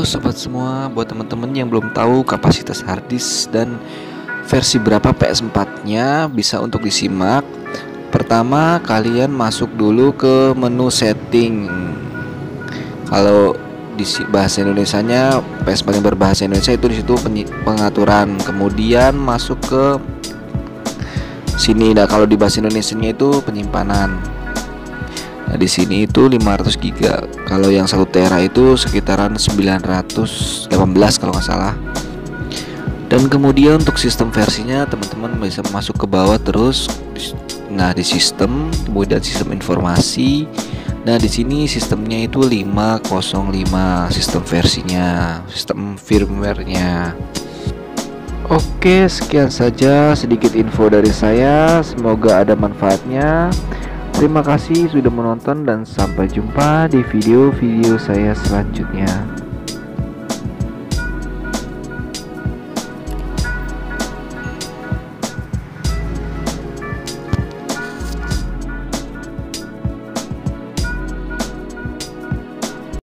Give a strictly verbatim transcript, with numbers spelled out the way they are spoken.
sobat semua, buat teman-teman yang belum tahu kapasitas harddisk dan versi berapa P S empat nya bisa untuk disimak. Pertama, kalian masuk dulu ke menu setting. Kalau di bahasa Indonesianya, P S paling berbahasa Indonesia itu di situ pengaturan. Kemudian masuk ke sini. Nah, kalau di bahasa Indonesianya itu penyimpanan. Nah, di sini itu lima ratus giga. Kalau yang satu tera itu sekitaran sembilan ratus delapan belas kalau nggak salah. Dan kemudian untuk sistem versinya teman-teman bisa masuk ke bawah terus. Nah, di sistem, kemudian sistem informasi. Nah, di sini sistemnya itu lima nol lima sistem versinya, sistem firmware-nya. Oke, sekian saja sedikit info dari saya. Semoga ada manfaatnya. Terima kasih sudah menonton dan sampai jumpa di video-video saya selanjutnya.